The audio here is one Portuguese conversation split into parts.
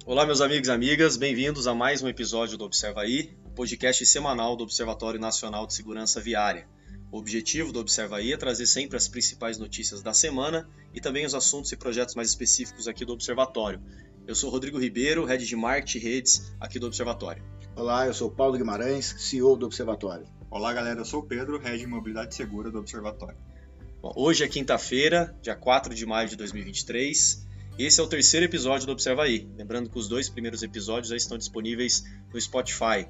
Olá, meus amigos e amigas, bem-vindos a mais um episódio do Observa Aí, o podcast semanal do Observatório Nacional de Segurança Viária. O objetivo do Observa Aí é trazer sempre as principais notícias da semana e também os assuntos e projetos mais específicos aqui do Observatório. Eu sou Rodrigo Ribeiro, Head de Marketing e Redes aqui do Observatório. Olá, eu sou Paulo Guimarães, CEO do Observatório. Olá, galera, eu sou o Pedro, Head de Mobilidade Segura do Observatório. Bom, hoje é quinta-feira, dia 4 de maio de 2023. Esse é o terceiro episódio do Observa Aí. Lembrando que os dois primeiros episódios já estão disponíveis no Spotify.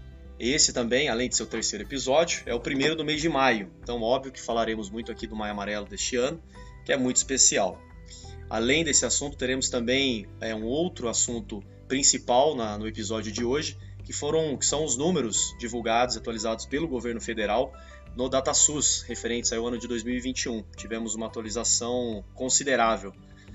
Esse também, além de ser o terceiro episódio, é o primeiro do mês de maio. Então, óbvio que falaremos muito aqui do Maio Amarelo deste ano, que é muito especial. Além desse assunto, teremos também um outro assunto principal no episódio de hoje, que são os números divulgados e atualizados pelo governo federal no DataSUS, referentes ao ano de 2021. Tivemos uma atualização considerável.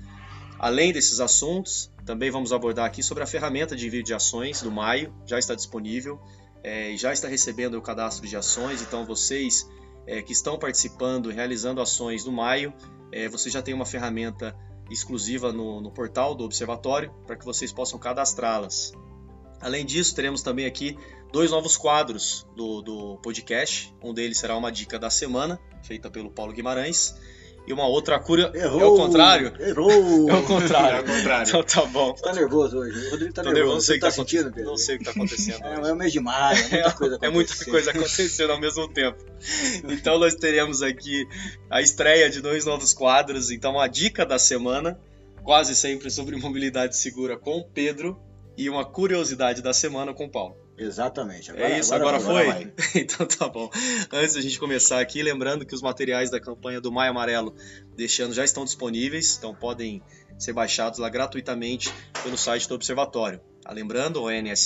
Além desses assuntos, também vamos abordar aqui sobre a ferramenta de envio de ações do Maio, já está disponível e já está recebendo o cadastro de ações, então vocês que estão participando e realizando ações no Maio, vocês já têm uma ferramenta exclusiva no portal do Observatório para que vocês possam cadastrá-las. Além disso, teremos também aqui dois novos quadros do podcast. Um deles será uma dica da semana, feita pelo Paulo Guimarães. E uma outra cura... Errou! É o contrário? Errou! É o contrário. É o contrário. Então tá bom. Você tá nervoso hoje? O Rodrigo tá nervoso. Não sei o que tá sentindo, Pedro? Não sei o que tá acontecendo. É o mês de maio, é muita coisa acontecendo. É muita coisa acontecendo ao mesmo tempo. Então nós teremos aqui a estreia de dois novos quadros. Então a dica da semana, quase sempre sobre mobilidade segura com o Pedro, e uma curiosidade da semana com o Paulo. Exatamente. Agora foi? Vai. Então tá bom. Antes da gente começar aqui, lembrando que os materiais da campanha do Maio Amarelo deste ano já estão disponíveis, então podem ser baixados lá gratuitamente pelo site do Observatório. Lembrando,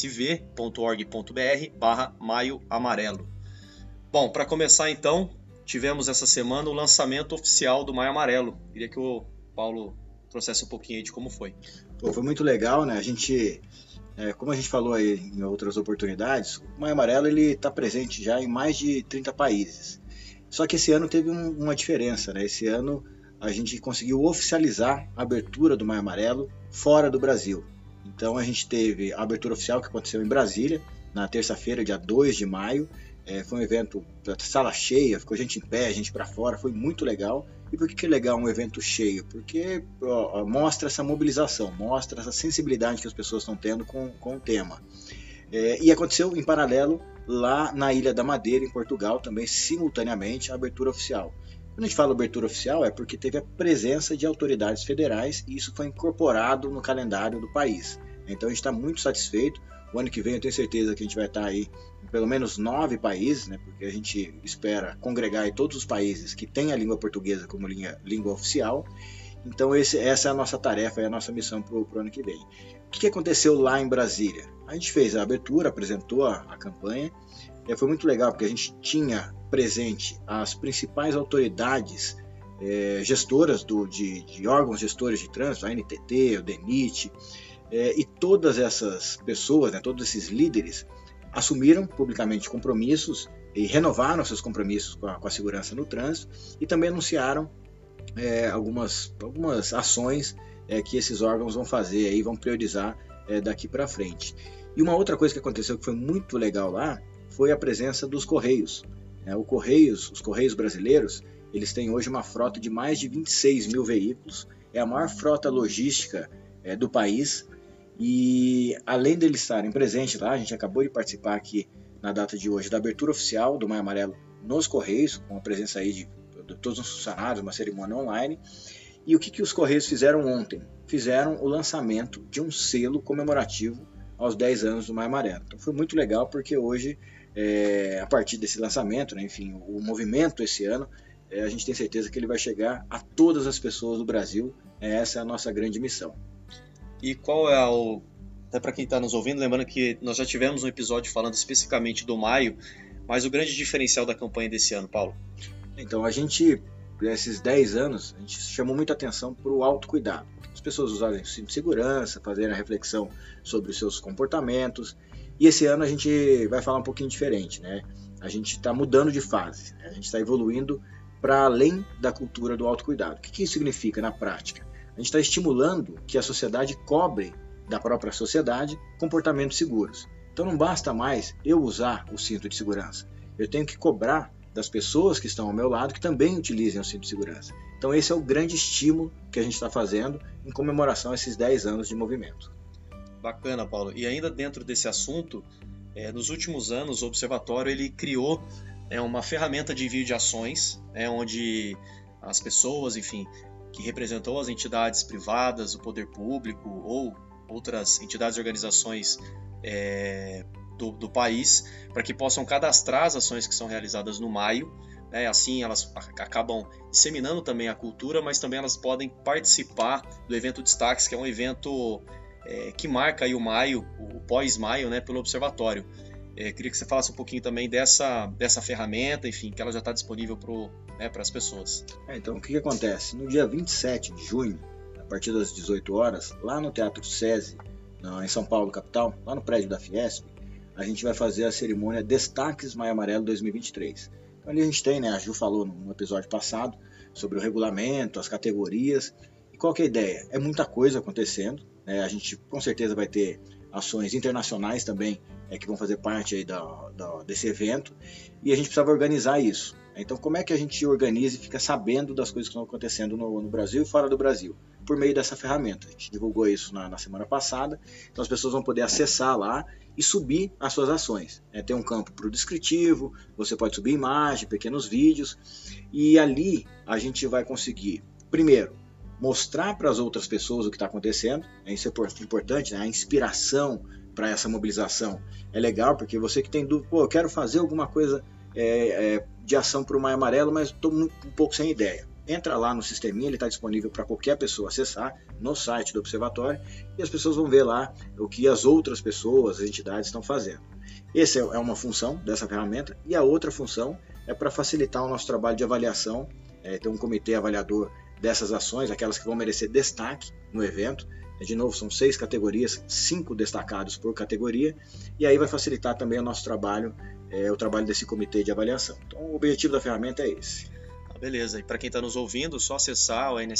onsv.org.br/Maio Amarelo. Bom, para começar então, tivemos essa semana o lançamento oficial do Maio Amarelo. Queria que o Paulo trouxesse um pouquinho aí de como foi. Foi muito legal, né? A gente... como a gente falou aí em outras oportunidades, o Maio Amarelo está presente já em mais de 30 países. Só que esse ano teve uma diferença, né? Esse ano a gente conseguiu oficializar a abertura do Maio Amarelo fora do Brasil. Então a gente teve a abertura oficial que aconteceu em Brasília, na terça-feira, dia 2 de maio. Foi um evento, sala cheia, ficou gente em pé, gente para fora, foi muito legal. E por que é legal um evento cheio? Porque mostra essa mobilização, mostra essa sensibilidade que as pessoas estão tendo com o tema. E aconteceu em paralelo lá na Ilha da Madeira, em Portugal, também simultaneamente a abertura oficial. Quando a gente fala abertura oficial é porque teve a presença de autoridades federais e isso foi incorporado no calendário do país. Então a gente está muito satisfeito. O ano que vem eu tenho certeza que a gente vai estar aí em pelo menos 9 países, né, porque a gente espera congregar aí todos os países que têm a língua portuguesa como língua oficial. Então essa é a nossa tarefa, é a nossa missão para o ano que vem. O que aconteceu lá em Brasília? A gente fez a abertura, apresentou a campanha. Foi muito legal porque a gente tinha presente as principais autoridades gestoras de órgãos gestores de trânsito, a NTT, o DENIT, e todas essas pessoas, né, todos esses líderes assumiram publicamente compromissos e renovaram seus compromissos com a segurança no trânsito e também anunciaram algumas ações que esses órgãos vão fazer e vão priorizar daqui para frente. E uma outra coisa que aconteceu que foi muito legal lá foi a presença dos Correios. Os Correios brasileiros, eles têm hoje uma frota de mais de 26 mil veículos, é a maior frota logística do país. E além deles estarem presentes lá, a gente acabou de participar aqui na data de hoje da abertura oficial do Maio Amarelo nos Correios, com a presença aí de todos os funcionários, uma cerimônia online. E o que os Correios fizeram ontem? Fizeram o lançamento de um selo comemorativo aos 10 anos do Maio Amarelo. Então foi muito legal porque hoje, a partir desse lançamento, né, enfim, o movimento esse ano, a gente tem certeza que ele vai chegar a todas as pessoas do Brasil. Essa é a nossa grande missão. E qual até para quem está nos ouvindo, lembrando que nós já tivemos um episódio falando especificamente do Maio, mas o grande diferencial da campanha desse ano, Paulo? Então, esses 10 anos, a gente chamou muita atenção para o autocuidado. As pessoas usarem cinto de segurança, fazerem a reflexão sobre os seus comportamentos. E esse ano a gente vai falar um pouquinho diferente, né? A gente está mudando de fase, né? A gente está evoluindo para além da cultura do autocuidado. O que isso significa na prática? A gente está estimulando que a sociedade cobre da própria sociedade comportamentos seguros. Então não basta mais eu usar o cinto de segurança. Eu tenho que cobrar das pessoas que estão ao meu lado que também utilizem o cinto de segurança. Então esse é o grande estímulo que a gente está fazendo em comemoração a esses 10 anos de movimento. Bacana, Paulo. E ainda dentro desse assunto, nos últimos anos o Observatório ele criou uma ferramenta de envio de ações, onde as pessoas, enfim, que representam as entidades privadas, o poder público ou outras entidades e organizações do país, para que possam cadastrar as ações que são realizadas no maio. Assim elas acabam disseminando também a cultura, mas também elas podem participar do evento Destaques, que é um evento que marca aí o maio, o pós-maio, pelo Observatório. Queria que você falasse um pouquinho também dessa ferramenta, enfim, que ela já está disponível para as pessoas. Então, o que acontece? No dia 27 de junho, a partir das 18 horas, lá no Teatro SESI, em São Paulo, capital, lá no prédio da Fiesp, a gente vai fazer a cerimônia Destaques Maio Amarelo 2023. Então, ali a gente tem, a Ju falou no episódio passado, sobre o regulamento, as categorias. E qual que é a ideia? É muita coisa acontecendo. A gente com certeza vai ter ações internacionais também que vão fazer parte aí desse evento, e a gente precisava organizar isso. Então como é que a gente organiza e fica sabendo das coisas que estão acontecendo no Brasil e fora do Brasil? Por meio dessa ferramenta. A gente divulgou isso na semana passada, então as pessoas vão poder acessar lá e subir as suas ações. Tem um campo para o descritivo, você pode subir imagem, pequenos vídeos, e ali a gente vai conseguir, primeiro, mostrar para as outras pessoas o que está acontecendo. Isso é importante, a inspiração para essa mobilização é legal, porque você que tem dúvida, eu quero fazer alguma coisa de ação para o Maio Amarelo, mas estou um pouco sem ideia. Entra lá no sisteminha, ele está disponível para qualquer pessoa acessar no site do Observatório, e as pessoas vão ver lá o que as outras pessoas, as entidades estão fazendo. Essa é uma função dessa ferramenta, e a outra função é para facilitar o nosso trabalho de avaliação. Tem um comitê avaliador dessas ações, aquelas que vão merecer destaque no evento. De novo, são 6 categorias, 5 destacados por categoria, e aí vai facilitar também o nosso trabalho, o trabalho desse comitê de avaliação. Então, o objetivo da ferramenta é esse. Beleza, e para quem está nos ouvindo, é só acessar o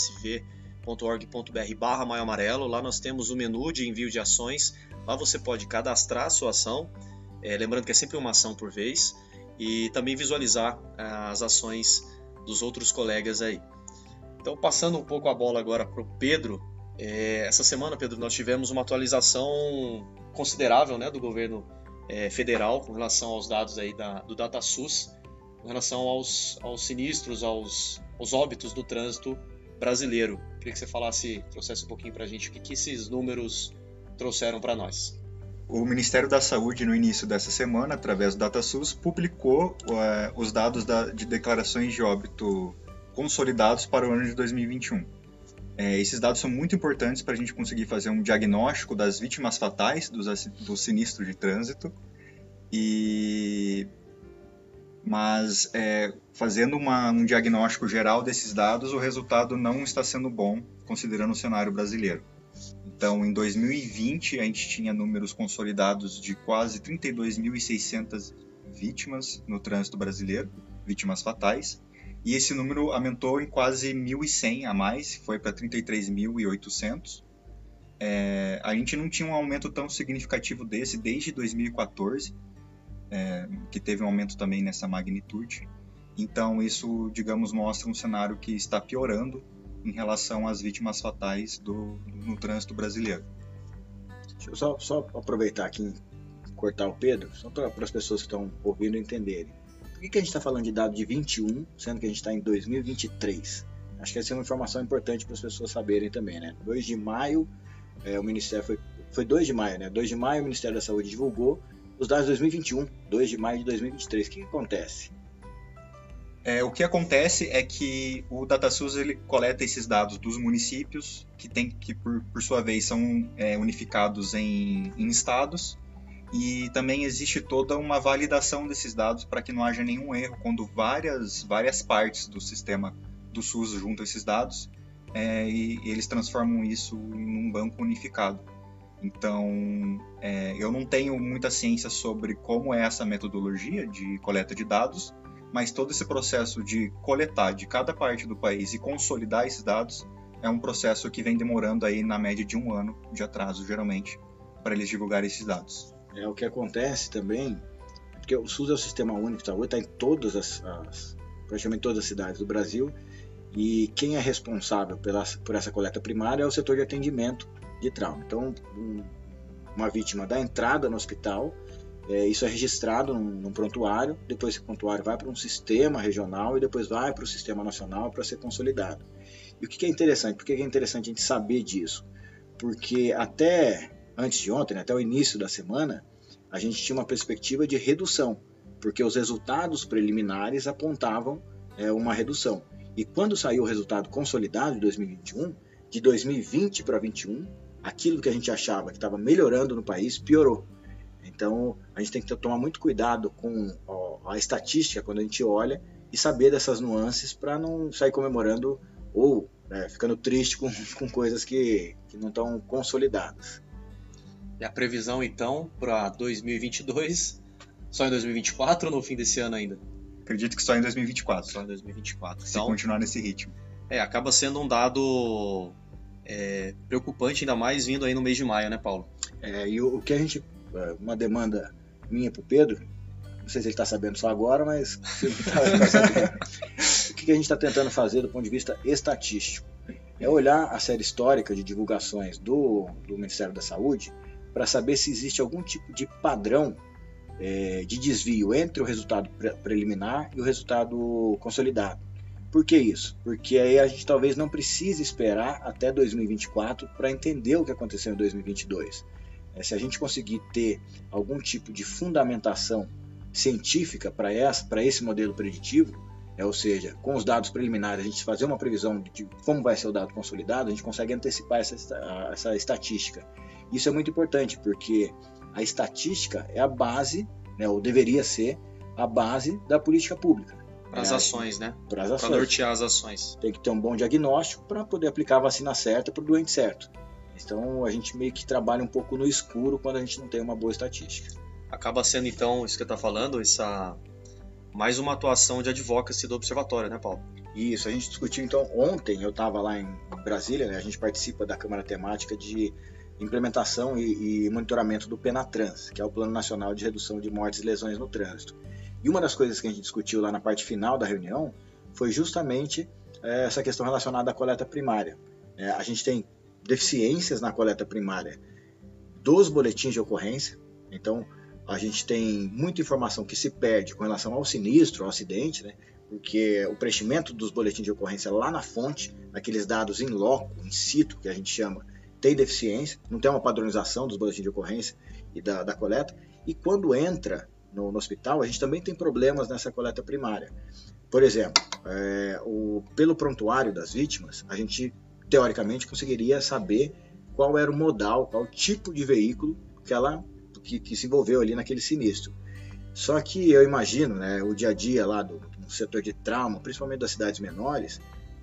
nsv.org.br/Maio Amarelo. Lá nós temos o menu de envio de ações, lá você pode cadastrar a sua ação, lembrando que é sempre uma ação por vez, e também visualizar as ações dos outros colegas aí. Então, passando um pouco a bola agora para o Pedro, essa semana, Pedro, nós tivemos uma atualização considerável do governo federal com relação aos dados aí do DataSUS, com relação aos sinistros, aos óbitos do trânsito brasileiro. Queria que você trouxesse um pouquinho para a gente o que esses números trouxeram para nós. O Ministério da Saúde, no início dessa semana, através do DataSUS, publicou os dados de declarações de óbito consolidados para o ano de 2021. Esses dados são muito importantes para a gente conseguir fazer um diagnóstico das vítimas fatais dos sinistros de trânsito, mas fazendo um diagnóstico geral desses dados, o resultado não está sendo bom, considerando o cenário brasileiro. Então, em 2020, a gente tinha números consolidados de quase 32.600 vítimas no trânsito brasileiro, vítimas fatais, e esse número aumentou em quase 1.100 a mais, foi para 33.800. A gente não tinha um aumento tão significativo desse desde 2014, que teve um aumento também nessa magnitude. Então isso, digamos, mostra um cenário que está piorando em relação às vítimas fatais no trânsito brasileiro. Deixa eu só aproveitar aqui, cortar o Pedro, só para as pessoas que estão ouvindo entenderem. Por que a gente está falando de dado de 21, sendo que a gente está em 2023? Acho que essa é uma informação importante para as pessoas saberem também, 2 de maio, o Ministério foi 2 de maio, 2 de maio o Ministério da Saúde divulgou os dados de 2021, 2 de maio de 2023. O que acontece? O que acontece é que o DataSUS ele coleta esses dados dos municípios, que por sua vez são unificados em estados, e também existe toda uma validação desses dados para que não haja nenhum erro quando várias partes do sistema do SUS juntam esses dados, e eles transformam isso em um banco unificado. Então, eu não tenho muita ciência sobre como é essa metodologia de coleta de dados, mas todo esse processo de coletar de cada parte do país e consolidar esses dados é um processo que vem demorando aí na média de 1 ano de atraso, geralmente, para eles divulgarem esses dados. O que acontece também, porque o SUS é o Sistema Único de Saúde, está em praticamente todas as cidades do Brasil, e quem é responsável por essa coleta primária é o setor de atendimento de trauma. Então, uma vítima dá entrada no hospital, isso é registrado num prontuário, depois esse prontuário vai para um sistema regional e depois vai para o sistema nacional para ser consolidado. E o que é interessante? Por que é interessante a gente saber disso? Porque até antes de ontem, até o início da semana, a gente tinha uma perspectiva de redução, porque os resultados preliminares apontavam uma redução. E quando saiu o resultado consolidado de 2021, de 2020 para 2021, aquilo que a gente achava que estava melhorando no país piorou. Então, a gente tem que tomar muito cuidado com a estatística quando a gente olha e saber dessas nuances para não sair comemorando ou ficando triste com coisas que não estão consolidadas. E a previsão, então, para 2022, só em 2024 ou no fim desse ano ainda? Acredito que só em 2024. Só em 2024. Se continuar nesse ritmo. Acaba sendo um dado preocupante, ainda mais vindo aí no mês de maio, né, Paulo? E o que a gente... Uma demanda minha para o Pedro, não sei se ele está sabendo só agora, mas o que a gente está tentando fazer do ponto de vista estatístico? É olhar a série histórica de divulgações do Ministério da Saúde para saber se existe algum tipo de padrão de desvio entre o resultado preliminar e o resultado consolidado. Por que isso? Porque aí a gente talvez não precise esperar até 2024 para entender o que aconteceu em 2022. Se a gente conseguir ter algum tipo de fundamentação científica para esse modelo preditivo, ou seja, com os dados preliminares a gente fazer uma previsão de como vai ser o dado consolidado, a gente consegue antecipar essa estatística. Isso é muito importante, porque a estatística é a base, ou deveria ser a base da política pública. Para as ações, né? Para as ações. Para nortear as ações. Tem que ter um bom diagnóstico para poder aplicar a vacina certa para o doente certo. Então a gente meio que trabalha um pouco no escuro quando a gente não tem uma boa estatística. Acaba sendo então, isso que você está falando, mais uma atuação de advocacy do observatório, né, Paulo? Isso, a gente discutiu então ontem, eu estava lá em Brasília, né, a gente participa da Câmara Temática de implementação e monitoramento do PENATRANS, que é o Plano Nacional de Redução de Mortes e Lesões no Trânsito. E uma das coisas que a gente discutiu lá na parte final da reunião foi justamente essa questão relacionada à coleta primária. A gente tem deficiências na coleta primária dos boletins de ocorrência, então a gente tem muita informação que se perde com relação ao sinistro, ao acidente, né? Porque o preenchimento dos boletins de ocorrência lá na fonte, aqueles dados in loco, in situ, que a gente chama, tem deficiência, não tem uma padronização dos boletins de ocorrência e da coleta, e quando entra no hospital, a gente também tem problemas nessa coleta primária. Por exemplo, pelo prontuário das vítimas, a gente teoricamente conseguiria saber qual era o modal, qual o tipo de veículo que se envolveu ali naquele sinistro. Só que eu imagino, né, o dia a dia lá do setor de trauma, principalmente das cidades menores,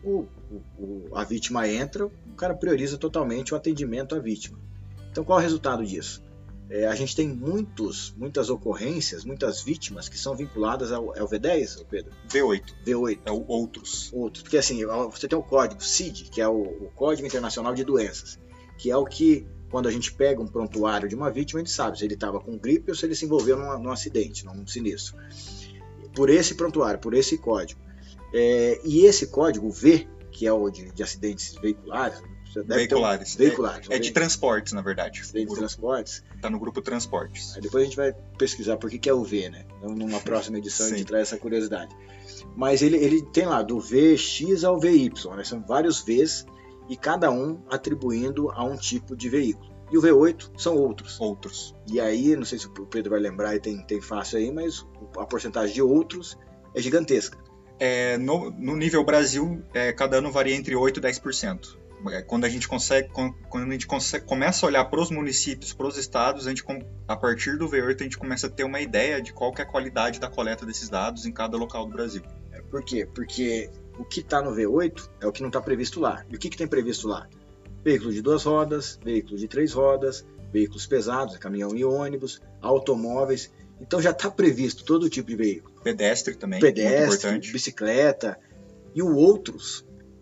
a vítima entra, o cara prioriza totalmente o atendimento à vítima. Então qual é o resultado disso? A gente tem muitas ocorrências, muitas vítimas que são vinculadas ao V10, Pedro? V8. É o outros. Porque assim, você tem o código CID, que é o Código Internacional de Doenças, que é o que, quando a gente pega um prontuário de uma vítima, a gente sabe se ele estava com gripe ou se ele se envolveu num acidente, num sinistro. Por esse prontuário, por esse código. E esse código V, que é o de acidentes veiculares, Veiculares. É de transportes, na verdade. De transportes. Está no grupo transportes. Aí depois a gente vai pesquisar por que é o V, né? Então, numa próxima edição a gente traz essa curiosidade. Mas ele tem lá do VX ao VY, né? São vários Vs e cada um atribuindo a um tipo de veículo. E o V8 são outros. E aí, não sei se o Pedro vai lembrar e tem fácil aí, mas a porcentagem de outros é gigantesca. No nível Brasil, cada ano varia entre 8% e 10%. Quando a gente começa a olhar para os municípios, para os estados, a partir do V8 a gente começa a ter uma ideia de qual que é a qualidade da coleta desses dados em cada local do Brasil. Por quê? Porque o que está no V8 é o que não está previsto lá. E o que tem previsto lá? Veículo de 2 rodas, veículo de 3 rodas, veículos pesados, caminhão e ônibus, automóveis. Então já está previsto todo tipo de veículo. Pedestre também, muito importante. Bicicleta. E o outros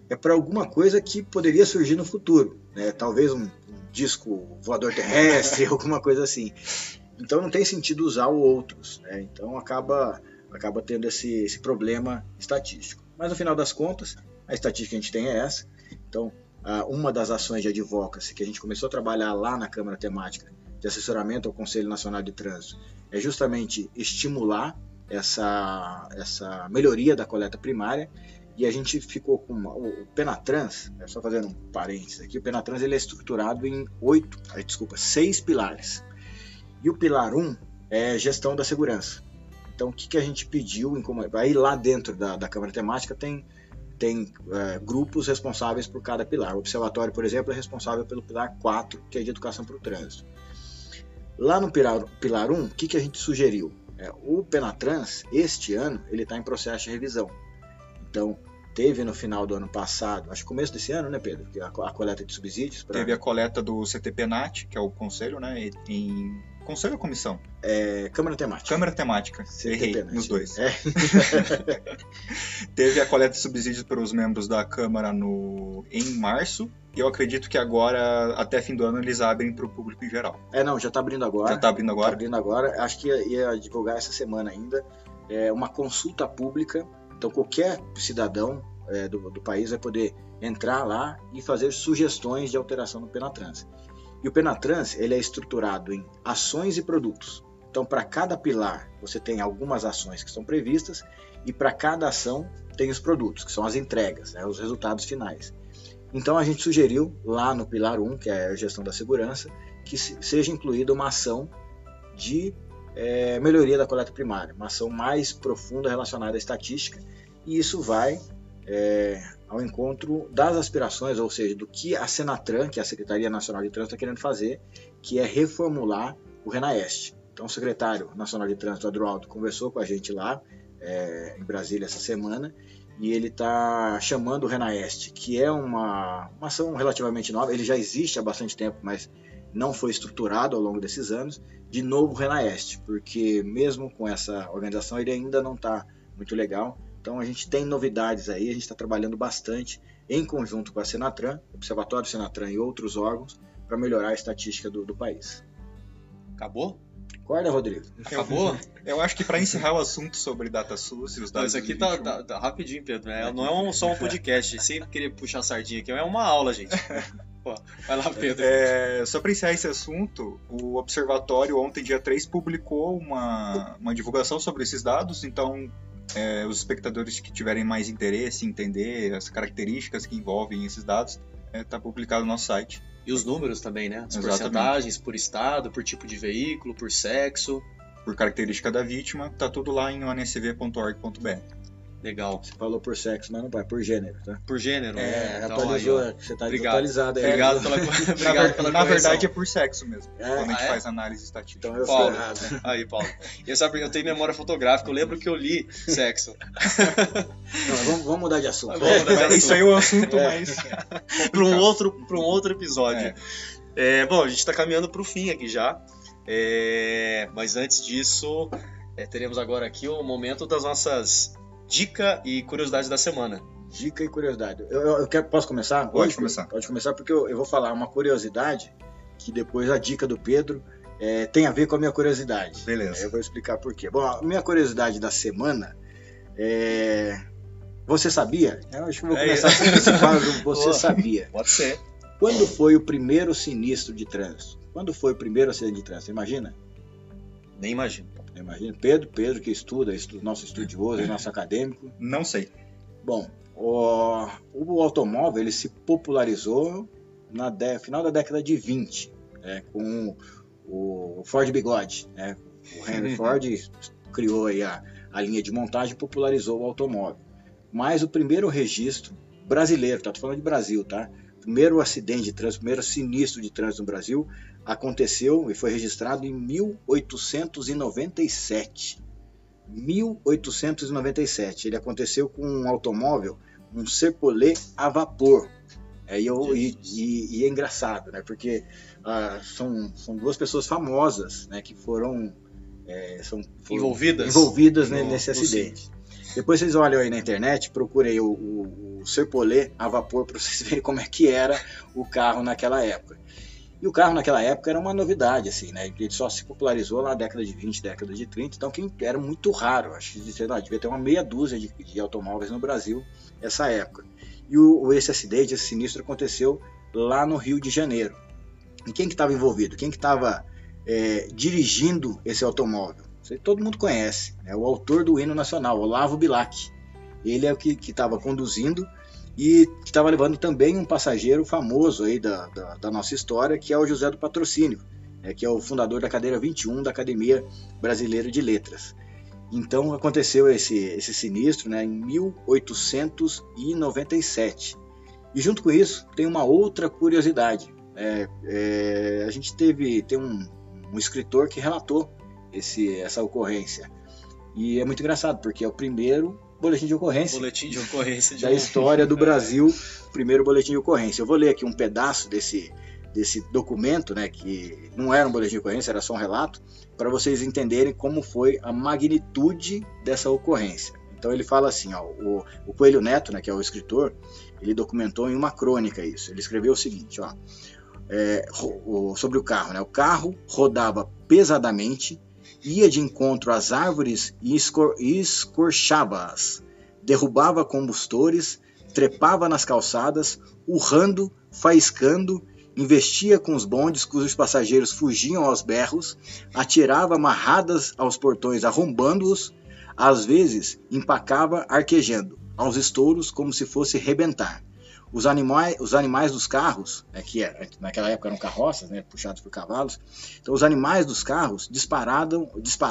é para alguma coisa que poderia surgir no futuro, né? Talvez um disco voador terrestre, alguma coisa assim. Então não tem sentido usar outros, né? Então acaba tendo esse problema estatístico. Mas no final das contas, a estatística que a gente tem é essa. Então, uma das ações de advocacy que a gente começou a trabalhar lá na Câmara Temática de Assessoramento ao Conselho Nacional de Trânsito é justamente estimular essa melhoria da coleta primária, e a gente ficou com o Penatrans, só fazendo um parênteses aqui, o Penatrans ele é estruturado em 6 pilares. E o pilar 1 é gestão da segurança. Então, o que a gente pediu? Aí lá dentro da Câmara Temática tem grupos responsáveis por cada pilar. O Observatório, por exemplo, é responsável pelo pilar 4, que é de educação para o trânsito. Lá no pilar 1, o que a gente sugeriu? O Penatrans, este ano, ele está em processo de revisão. Então, teve no final do ano passado, acho que começo desse ano, né, Pedro? A coleta de subsídios. Teve a coleta do CTPNAT, que é o conselho, né? Conselho ou comissão? Câmara Temática. Câmara Temática. Errei nos dois. Teve a coleta de subsídios para os membros da Câmara em março. E eu acredito que agora, até fim do ano, eles abrem para o público em geral. Não, já está abrindo agora. Já está abrindo agora? Está abrindo agora. Acho que ia divulgar essa semana ainda. Uma consulta pública. Então, qualquer cidadão do país vai poder entrar lá e fazer sugestões de alteração no Penatrans. E o Penatrans ele é estruturado em ações e produtos. Então, para cada pilar, você tem algumas ações que estão previstas e para cada ação tem os produtos, que são as entregas, os resultados finais. Então, a gente sugeriu lá no pilar 1, que é a gestão da segurança, que seja incluída uma ação de melhoria da coleta primária, uma ação mais profunda relacionada à estatística, e isso vai ao encontro das aspirações, ou seja, do que a Senatran, que é a Secretaria Nacional de Trânsito, está querendo fazer, que é reformular o RENAEST. Então, o secretário nacional de Trânsito, Adroaldo, conversou com a gente lá em Brasília essa semana, e ele está chamando o RENAEST, que é uma ação relativamente nova, ele já existe há bastante tempo, mas não foi estruturado ao longo desses anos, de novo o RENAEST, porque mesmo com essa organização ele ainda não está muito legal. Então a gente tem novidades aí, a gente está trabalhando bastante em conjunto com a Senatran, Observatório Senatran e outros órgãos, para melhorar a estatística do país. Acabou? Acorda, Rodrigo. Acabou? Eu acho que para encerrar o assunto sobre DataSUS e os dados... Isso aqui tá rapidinho, Pedro. Não é só um podcast, sem querer puxar a sardinha aqui, é uma aula, gente. Pô, vai lá, Pedro. Só para encerrar esse assunto, o Observatório ontem, dia 3, publicou uma divulgação sobre esses dados, então os espectadores que tiverem mais interesse em entender as características que envolvem esses dados, está publicado no nosso site. E os números também, né? As Exatamente. porcentagens por estado, por tipo de veículo, por sexo. Por característica da vítima, tá tudo lá em oncv.org.br. Legal. Você falou por sexo, mas não vai, por gênero, tá? Por gênero, então, atualizou, aí, você tá obrigado. Desatualizado aí. Obrigado pela correção. Na verdade é por sexo mesmo, quando a gente é? faz análise estatística. Então eu Paulo, fui errado. Aí, Paulo. Eu tenho memória fotográfica, eu lembro que eu li sexo. Não, vamos mudar de assunto. Vamos mudar de assunto. Isso aí é o assunto mais... para um outro episódio. Bom, a gente está caminhando para o fim aqui já. Mas antes disso, teremos agora aqui o momento das nossas dicas e curiosidades da semana. Dica e curiosidade. Posso começar? Pode começar. Pode começar porque eu vou falar uma curiosidade que depois a dica do Pedro tem a ver com a minha curiosidade. Beleza. Eu vou explicar por quê. Bom, a minha curiosidade da semana você sabia? Eu acho que vou começar com esse quadro. Você sabia? Pode ser. Quando foi o primeiro sinistro de trânsito? Quando foi o primeiro acidente de trânsito? Imagina? Nem imagino. Imagina. Pedro que estuda, nosso estudioso, nosso acadêmico. Não sei. Bom, o automóvel ele se popularizou no final da década de 20, com o Ford Bigode. O Henry Ford criou aí a linha de montagem e popularizou o automóvel. Mas o primeiro registro brasileiro, tô falando de Brasil, tá? Primeiro acidente de trânsito, primeiro sinistro de trânsito no Brasil aconteceu e foi registrado em 1897. 1897. Ele aconteceu com um automóvel, um Chevrolet a vapor. E é engraçado, né? Porque são duas pessoas famosas, né? Que foram envolvidas nesse acidente. Depois vocês olham aí na internet, procurem o Serpollet a vapor para vocês verem como é que era o carro naquela época. E o carro naquela época era uma novidade, assim, né? Ele só se popularizou lá na década de 20, década de 30, então era muito raro. Acho que, sei lá, devia ter uma meia dúzia de automóveis no Brasil nessa época. E esse acidente, esse sinistro aconteceu lá no Rio de Janeiro. E quem que estava envolvido? Quem que estava dirigindo esse automóvel? Todo mundo conhece, né? O autor do hino nacional, Olavo Bilac. Ele é o que estava conduzindo e que estava levando também um passageiro famoso aí da nossa história, que é o José do Patrocínio, que é o fundador da cadeira 21 da Academia Brasileira de Letras. Então aconteceu esse sinistro, né, em 1897. E junto com isso tem uma outra curiosidade. A gente tem um escritor que relatou essa ocorrência. E é muito engraçado, porque é o primeiro boletim de ocorrência, da história do Brasil, o primeiro boletim de ocorrência. Eu vou ler aqui um pedaço desse documento, né, que não era um boletim de ocorrência, era só um relato, para vocês entenderem como foi a magnitude dessa ocorrência. Então ele fala assim, ó, o Coelho Neto, né, que é o escritor, ele documentou em uma crônica isso. Ele escreveu o seguinte, ó, sobre o carro, né? O carro rodava pesadamente, ia de encontro às árvores e escorchava-as, derrubava combustores, trepava nas calçadas, urrando, faiscando, investia com os bondes cujos passageiros fugiam aos berros, atirava amarradas aos portões arrombando-os, às vezes empacava arquejando, aos estouros como se fosse rebentar. Os animais dos carros, que naquela época eram carroças, né, puxados por cavalos, então os animais dos carros disparavam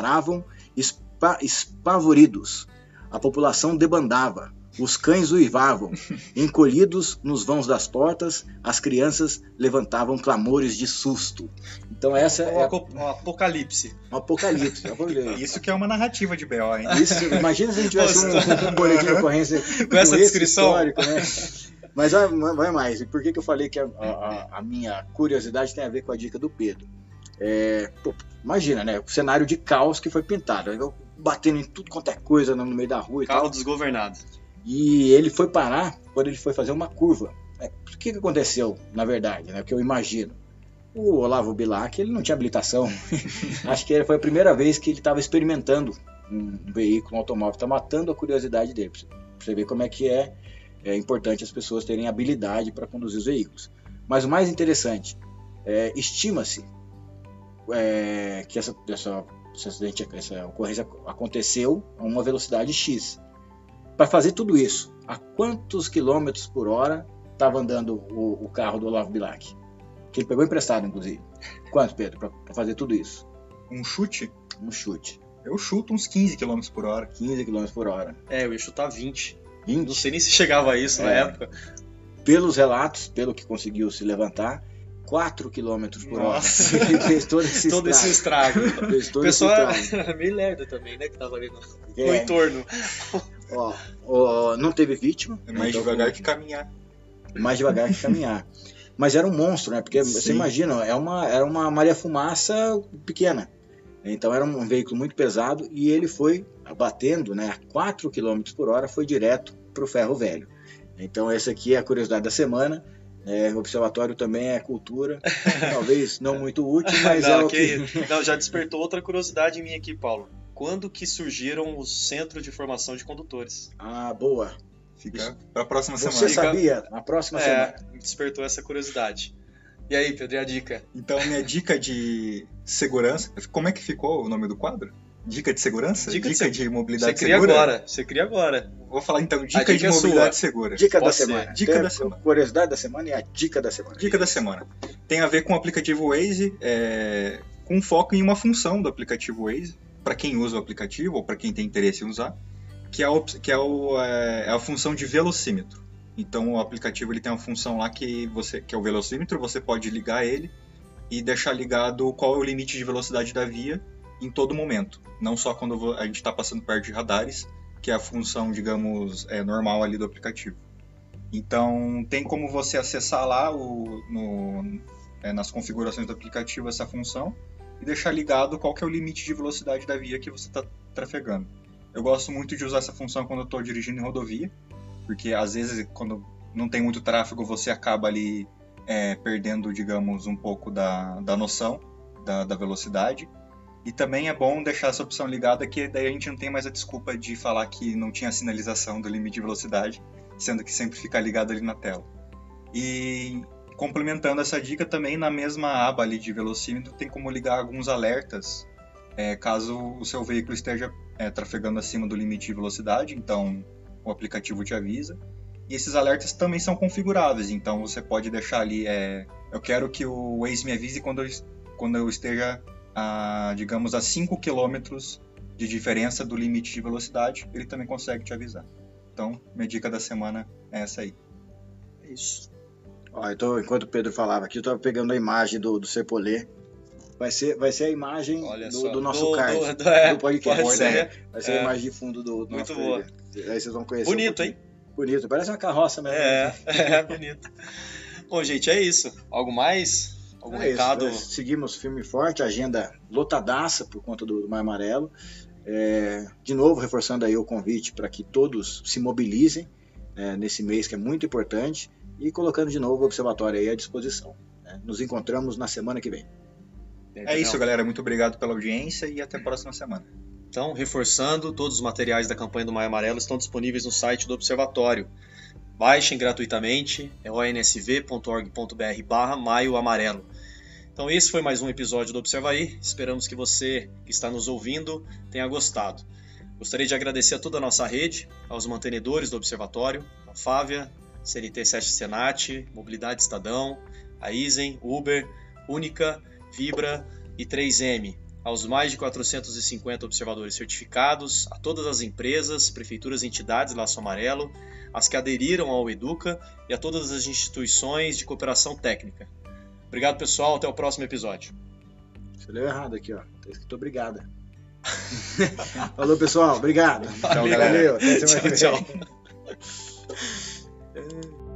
espavoridos. A população debandava, os cães uivavam, encolhidos nos vãos das portas, as crianças levantavam clamores de susto. Então essa um apocalipse. Um apocalipse. Isso que é uma narrativa de B.O., hein? Imagina se a gente tivesse um boletim de ocorrência com essa descrição. Histórico, né? Mas vai mais. E por que eu falei que a minha curiosidade tem a ver com a dica do Pedro? Imagina, né? O cenário de caos que foi pintado. Batendo em tudo quanto é coisa no meio da rua e tal. Carro desgovernado. E ele foi parar quando ele foi fazer uma curva. O que aconteceu, na verdade, né? O que eu imagino? O Olavo Bilac, ele não tinha habilitação. Acho que foi a primeira vez que ele estava experimentando um veículo, um automóvel. Está matando a curiosidade dele. Pra você ver como é que é importante as pessoas terem habilidade para conduzir os veículos. Mas o mais interessante, estima-se que essa ocorrência aconteceu a uma velocidade X. Para fazer tudo isso, a quantos quilômetros por hora estava andando o carro do Olavo Bilac? Que ele pegou emprestado, inclusive. Quanto, Pedro, para fazer tudo isso? Um chute? Um chute. Eu chuto uns 15 km por hora. 15 km por hora. Eu ia chutar 20. 20? Não sei nem se chegava a isso na época. Pelos relatos, pelo que conseguiu se levantar, 4 km por hora. Ele fez todo esse estrago. O pessoal era meio lerdo também, né? Que tava ali no entorno. Não teve vítima. Mais devagar que caminhar. Mais devagar que caminhar. Mas era um monstro, né? Porque você imagina, era uma Maria-Fumaça pequena. Então era um veículo muito pesado e ele foi batendo, né, a 4 km por hora, foi direto para o ferro velho. Então essa aqui é a curiosidade da semana. O observatório também é cultura, talvez não muito útil, mas já despertou outra curiosidade em mim aqui, Paulo. Quando que surgiram os centros de formação de condutores? Ah, boa. Fica para a próxima semana. Você sabia? Na próxima semana. Despertou essa curiosidade. E aí, Pedro, e a dica? Então, minha dica de segurança... Como é que ficou o nome do quadro? Dica de segurança? Dica de mobilidade segura? Você cria agora. Vou falar então, dica de mobilidade segura. Dica da semana. Dica da semana. Curiosidade da semana e a dica da semana. Dica da semana. Tem a ver com o aplicativo Waze, com foco em uma função do aplicativo Waze, para quem usa o aplicativo ou para quem tem interesse em usar, que é a função de velocímetro. Então o aplicativo ele tem uma função lá que é o velocímetro, você pode ligar ele e deixar ligado qual é o limite de velocidade da via em todo momento. Não só quando a gente está passando perto de radares, que é a função, digamos, normal ali do aplicativo. Então tem como você acessar lá nas configurações do aplicativo essa função e deixar ligado qual que é o limite de velocidade da via que você está trafegando. Eu gosto muito de usar essa função quando eu estou dirigindo em rodovia, porque às vezes quando não tem muito tráfego você acaba ali perdendo, digamos, um pouco da noção da velocidade. E também é bom deixar essa opção ligada, que daí a gente não tem mais a desculpa de falar que não tinha sinalização do limite de velocidade, sendo que sempre fica ligado ali na tela. E complementando essa dica, também na mesma aba ali de velocímetro tem como ligar alguns alertas, caso o seu veículo esteja trafegando acima do limite de velocidade, então o aplicativo te avisa. E esses alertas também são configuráveis, então você pode deixar ali, eu quero que o Waze me avise quando eu esteja digamos, a 5 km de diferença do limite de velocidade, ele também consegue te avisar. Então, minha dica da semana é essa aí. É isso. Ó, enquanto o Pedro falava aqui, eu estava pegando a imagem do Serpollet. Vai ser a imagem do nosso card, do podcast. Vai ser a imagem de fundo do muito nosso boa. Aí vocês vão conhecer. Bonito, hein? Bonito, parece uma carroça mesmo. Bonito. Bom, gente, é isso. Algo mais? Algum recado? Seguimos firme e forte, agenda lotadaça por conta do Maio Amarelo. De novo, reforçando aí o convite para que todos se mobilizem nesse mês que é muito importante e colocando de novo o Observatório aí à disposição. Nos encontramos na semana que vem. É isso, galera. Muito obrigado pela audiência e até a próxima semana. Então, reforçando, todos os materiais da campanha do Maio Amarelo estão disponíveis no site do Observatório. Baixem gratuitamente, é onsv.org.br/Maio Amarelo. Então esse foi mais um episódio do Observaí. Esperamos que você que está nos ouvindo tenha gostado. Gostaria de agradecer a toda a nossa rede, aos mantenedores do Observatório, a Fávia, CNT 7 Senat, Mobilidade Estadão, a Izen, Uber, Única, Vibra e 3M, aos mais de 450 observadores certificados, a todas as empresas, prefeituras e entidades Laço Amarelo, as que aderiram ao Educa e a todas as instituições de cooperação técnica. Obrigado, pessoal. Até o próximo episódio. Você leu errado aqui, ó. Tá escrito obrigada. Falou, pessoal. Obrigado. Tchau, galera. Valeu. Até semana que vem. Tchau.